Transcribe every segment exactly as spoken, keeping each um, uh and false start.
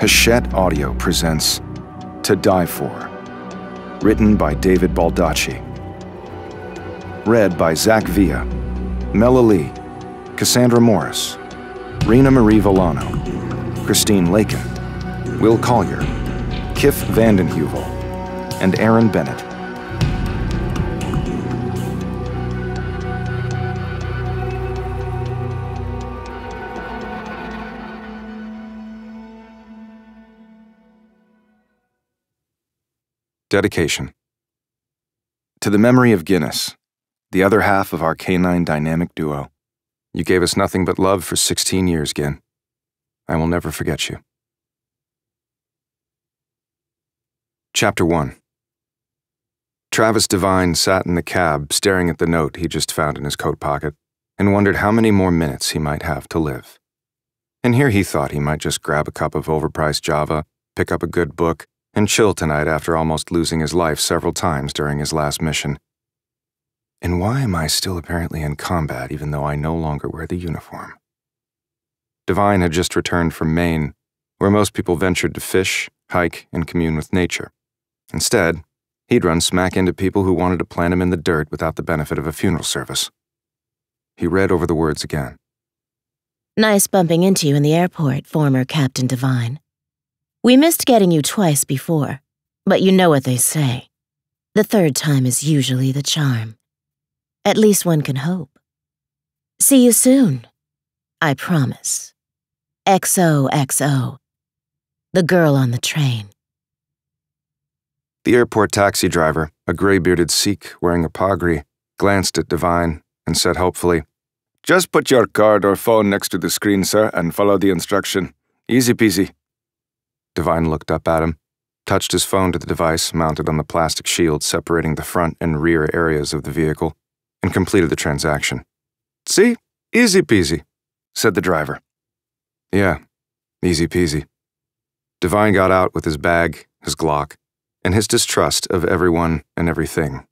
Hachette Audio presents To Die For, written by David Baldacci. Read by Zach Villa, Mela Lee, Cassandra Morris, Rena-Marie Villano, Christine Lakin, Will Collyer, Kiff VandenHeuvel, and Erin Bennett. Dedication. To the memory of Guinness, the other half of our canine dynamic duo. You gave us nothing but love for sixteen years, Gin. I will never forget you. Chapter one. Travis Devine sat in the cab staring at the note he just found in his coat pocket and wondered how many more minutes he might have to live. And here he thought he might just grab a cup of overpriced Java, pick up a good book, and chill tonight after almost losing his life several times during his last mission. And why am I still apparently in combat even though I no longer wear the uniform? Devine had just returned from Maine, where most people ventured to fish, hike, and commune with nature. Instead, he'd run smack into people who wanted to plant him in the dirt without the benefit of a funeral service. He read over the words again. Nice bumping into you in the airport, former Captain Devine. We missed getting you twice before, but you know what they say. The third time is usually the charm. At least one can hope. See you soon. I promise. X O X O. The girl on the train. The airport taxi driver, a gray-bearded Sikh wearing a pagri, glanced at Devine and said hopefully, "Just put your card or phone next to the screen, sir, and follow the instruction. Easy peasy." Devine looked up at him, touched his phone to the device mounted on the plastic shield separating the front and rear areas of the vehicle, and completed the transaction. "See? Easy peasy," said the driver. Yeah, easy peasy. Devine got out with his bag, his Glock, and his distrust of everyone and everything.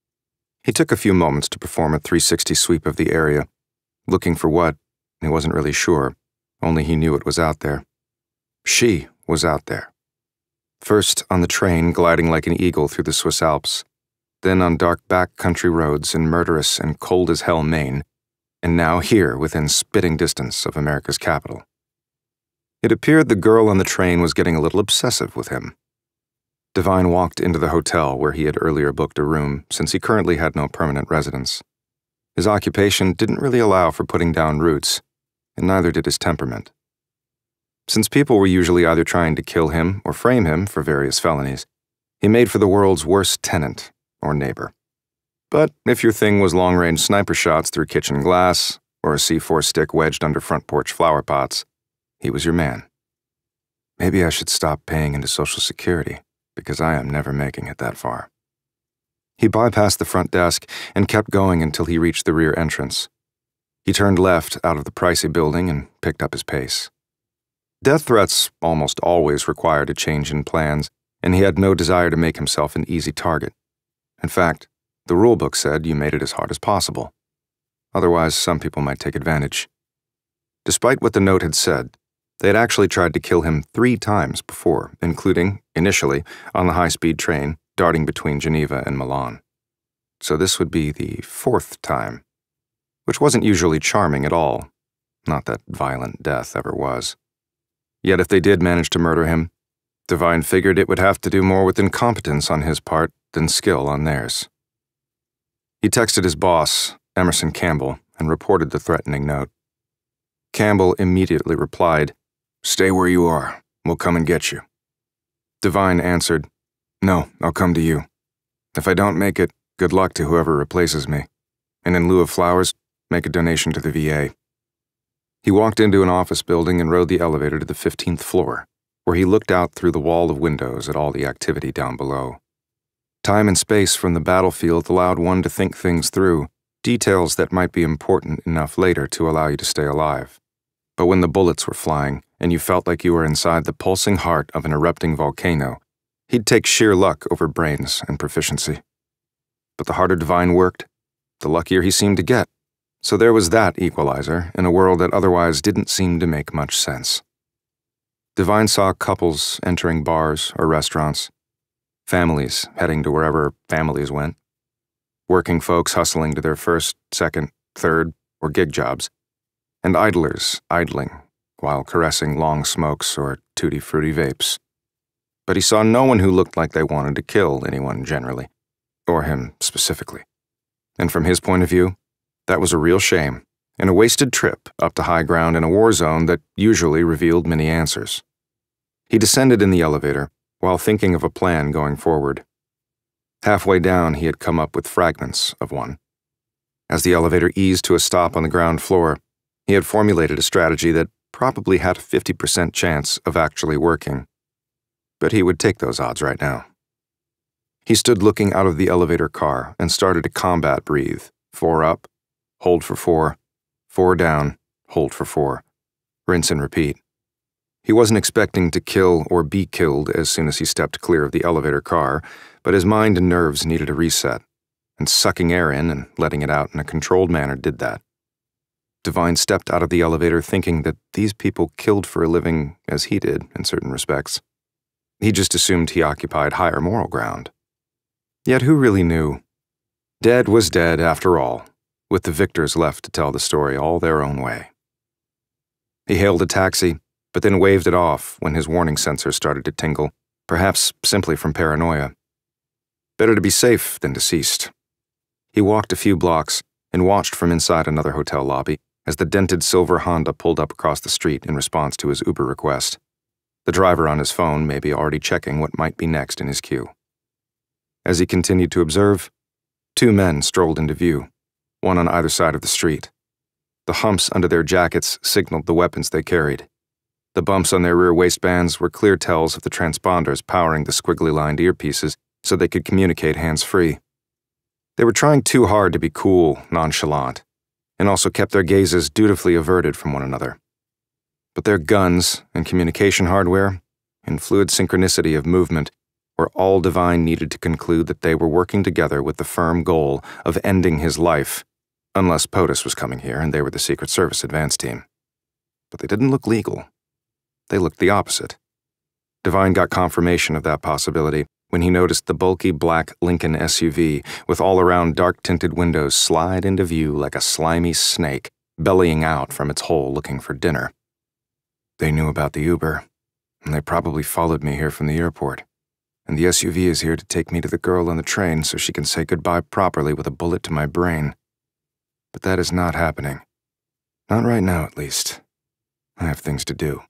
He took a few moments to perform a three sixty sweep of the area, looking for what, he wasn't really sure, only he knew it was out there. She was out there. First on the train gliding like an eagle through the Swiss Alps, then on dark back country roads in murderous and cold-as-hell Maine, and now here within spitting distance of America's capital. It appeared the girl on the train was getting a little obsessive with him. Devine walked into the hotel where he had earlier booked a room since he currently had no permanent residence. His occupation didn't really allow for putting down roots, and neither did his temperament. Since people were usually either trying to kill him or frame him for various felonies, he made for the world's worst tenant or neighbor. But if your thing was long-range sniper shots through kitchen glass or a C four stick wedged under front porch flower pots, he was your man. Maybe I should stop paying into Social Security, because I am never making it that far. He bypassed the front desk and kept going until he reached the rear entrance. He turned left out of the pricey building and picked up his pace. Death threats almost always required a change in plans, and he had no desire to make himself an easy target. In fact, the rulebook said you made it as hard as possible. Otherwise, some people might take advantage. Despite what the note had said, they had actually tried to kill him three times before, including, initially, on the high-speed train darting between Geneva and Milan. So this would be the fourth time, which wasn't usually charming at all. Not that violent death ever was. Yet if they did manage to murder him, Devine figured it would have to do more with incompetence on his part than skill on theirs. He texted his boss, Emerson Campbell, and reported the threatening note. Campbell immediately replied, "Stay where you are. We'll come and get you." Devine answered, "No, I'll come to you. If I don't make it, good luck to whoever replaces me. And in lieu of flowers, make a donation to the V A." He walked into an office building and rode the elevator to the fifteenth floor, where he looked out through the wall of windows at all the activity down below. Time and space from the battlefield allowed one to think things through, details that might be important enough later to allow you to stay alive. But when the bullets were flying and you felt like you were inside the pulsing heart of an erupting volcano, he'd take sheer luck over brains and proficiency. But the harder Devine worked, the luckier he seemed to get. So there was that equalizer in a world that otherwise didn't seem to make much sense. Devine saw couples entering bars or restaurants, families heading to wherever families went, working folks hustling to their first, second, third, or gig jobs, and idlers idling while caressing long smokes or tutti-frutti vapes. But he saw no one who looked like they wanted to kill anyone generally, or him specifically. And from his point of view, that was a real shame, and a wasted trip up to high ground in a war zone that usually revealed many answers. He descended in the elevator while thinking of a plan going forward. Halfway down, he had come up with fragments of one. As the elevator eased to a stop on the ground floor, he had formulated a strategy that probably had a fifty percent chance of actually working. But he would take those odds right now. He stood looking out of the elevator car and started to combat breathe. Four up, hold for four, four down, hold for four. Rinse and repeat. He wasn't expecting to kill or be killed as soon as he stepped clear of the elevator car, but his mind and nerves needed a reset, and sucking air in and letting it out in a controlled manner did that. Devine stepped out of the elevator thinking that these people killed for a living as he did in certain respects. He just assumed he occupied higher moral ground. Yet who really knew? Dead was dead after all, with the victors left to tell the story all their own way. He hailed a taxi, but then waved it off when his warning sensor started to tingle, perhaps simply from paranoia. Better to be safe than deceased. He walked a few blocks and watched from inside another hotel lobby as the dented silver Honda pulled up across the street in response to his Uber request. The driver on his phone may be already checking what might be next in his queue. As he continued to observe, two men strolled into view, one on either side of the street. The humps under their jackets signaled the weapons they carried. The bumps on their rear waistbands were clear tells of the transponders powering the squiggly-lined earpieces so they could communicate hands-free. They were trying too hard to be cool, nonchalant, and also kept their gazes dutifully averted from one another. But their guns and communication hardware, and fluid synchronicity of movement, were all Devine needed to conclude that they were working together with the firm goal of ending his life, unless POTUS was coming here and they were the Secret Service advance team. But they didn't look legal. They looked the opposite. Devine got confirmation of that possibility when he noticed the bulky black Lincoln S U V with all-around dark-tinted windows slide into view like a slimy snake, bellying out from its hole looking for dinner. They knew about the Uber, and they probably followed me here from the airport. And the S U V is here to take me to the girl on the train so she can say goodbye properly with a bullet to my brain. But that is not happening. Not right now, at least. I have things to do.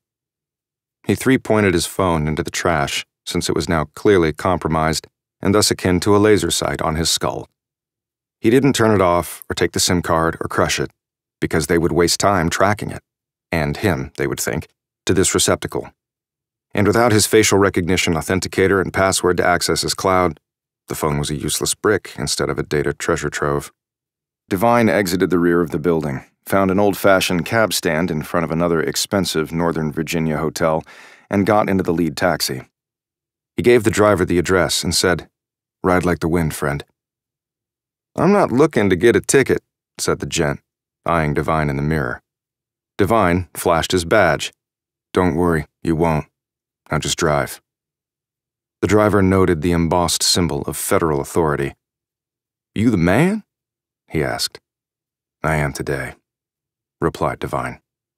He three-pointed his phone into the trash, since it was now clearly compromised and thus akin to a laser sight on his skull. He didn't turn it off or take the SIM card or crush it, because they would waste time tracking it, and him, they would think, to this receptacle. And without his facial recognition authenticator and password to access his cloud, the phone was a useless brick instead of a data treasure trove. Devine exited the rear of the building, found an old-fashioned cab stand in front of another expensive Northern Virginia hotel, and got into the lead taxi. He gave the driver the address and said, "Ride like the wind, friend." "I'm not looking to get a ticket," said the gent, eyeing Devine in the mirror. Devine flashed his badge. "Don't worry, you won't. Now just drive." The driver noted the embossed symbol of federal authority. "You the man?" he asked. "I am today," replied Devine.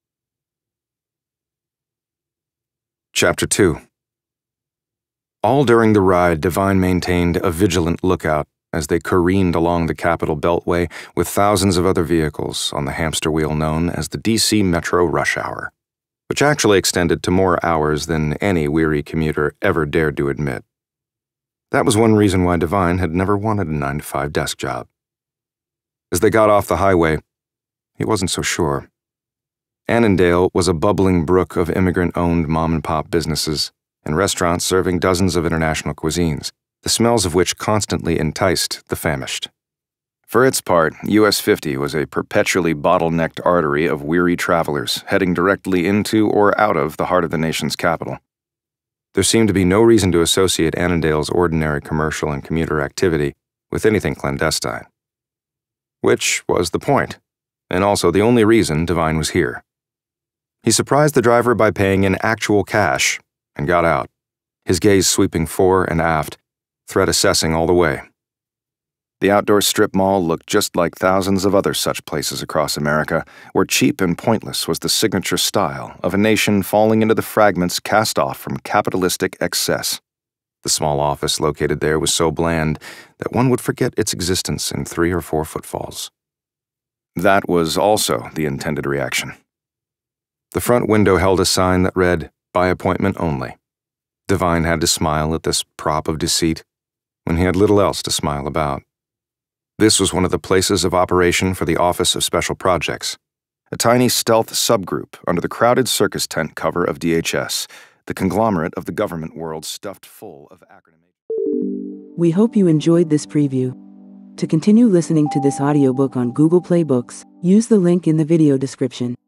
Chapter two. All during the ride, Devine maintained a vigilant lookout as they careened along the Capitol Beltway with thousands of other vehicles on the hamster wheel known as the D C Metro Rush Hour, which actually extended to more hours than any weary commuter ever dared to admit. That was one reason why Devine had never wanted a nine to five desk job. As they got off the highway, he wasn't so sure. Annandale was a bubbling brook of immigrant-owned mom-and-pop businesses and restaurants serving dozens of international cuisines, the smells of which constantly enticed the famished. For its part, U S fifty was a perpetually bottlenecked artery of weary travelers heading directly into or out of the heart of the nation's capital. There seemed to be no reason to associate Annandale's ordinary commercial and commuter activity with anything clandestine. Which was the point, and also the only reason Devine was here. He surprised the driver by paying in actual cash and got out, his gaze sweeping fore and aft, threat assessing all the way. The outdoor strip mall looked just like thousands of other such places across America, where cheap and pointless was the signature style of a nation falling into the fragments cast off from capitalistic excess. The small office located there was so bland that one would forget its existence in three or four footfalls. That was also the intended reaction. The front window held a sign that read, "By appointment only." Devine had to smile at this prop of deceit when he had little else to smile about. This was one of the places of operation for the Office of Special Projects, a tiny stealth subgroup under the crowded circus tent cover of D H S, the conglomerate of the government world stuffed full of acronyms. We hope you enjoyed this preview. To continue listening to this audiobook on Google Play Books, use the link in the video description.